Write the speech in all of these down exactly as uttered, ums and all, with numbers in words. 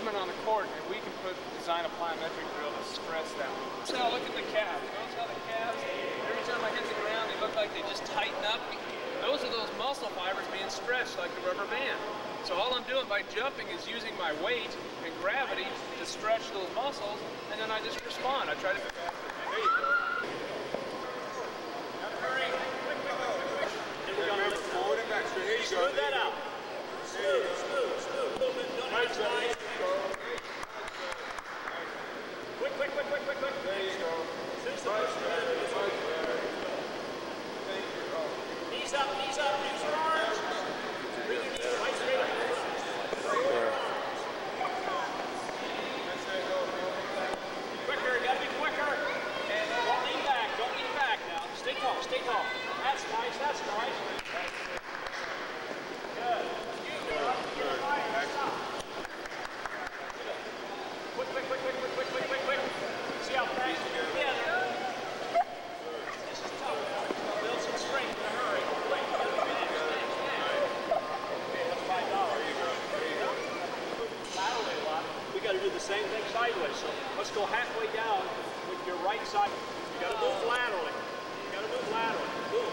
movement on the cord, and we can put design a plyometric drill to stress that movement. So look at the calves. Notice how the calves, every time I hit the ground, they look like they just tighten up. Those are those muscle fibers being stretched like the rubber band. So all I'm doing by jumping is using my weight and gravity to stretch those muscles, and then I just respond. I try to... There you go. Hurry. Quick, quick, quick, quick, quick. Then we're going to forward and back. Here you go. Smooth that out. Smooth, smooth, smooth. A little bit. Don't have to slide. Quick, quick, quick, quick, quick, quick. There you go. Knees up, knees up, use your arms. Bring your knees right straight up. Quicker, you gotta be quicker. And don't lean back, don't lean back now. Stay tall, stay tall. That's nice, that's nice. Good. Good. Quick, quick, quick, quick, quick, quick, quick, quick, quick. See how fast you get together. This is tough. Build some strength in a hurry. Quick, you gotta do this. Okay, that's five dollars. There you go. There you go. Laterally a lot. We gotta do the same thing sideways. So let's go halfway down with your right side. You gotta move laterally. You gotta move laterally. Move.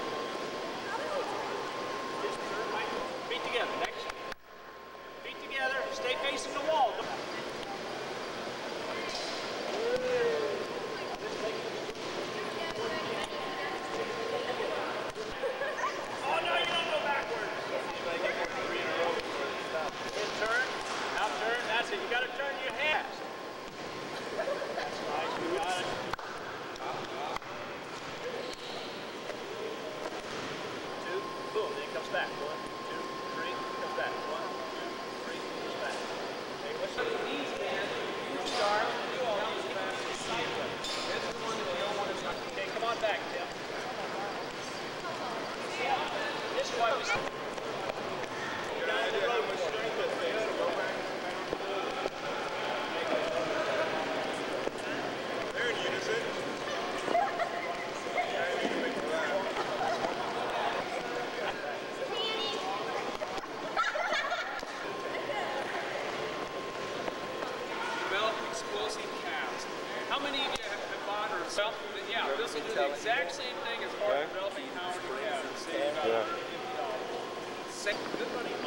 Just turn right. Feet together. Next. Feet together. Stay facing the wall. You got to turn your head. That's nice. You got it. Two, boom. Then it comes back. One, two, three. Comes back. One, two, three. Comes back. Okay, what's the knees, man? You start. You always back sideways. This is the one that you don't want to touch. Okay, come on back, Tim. This is why we. You're down the road with strength and faith. Go back. Explosive calves. How many of you have bought or self? Yeah, this will do the exact same thing as far as developing power to calves. Save about fifty dollars. Good money.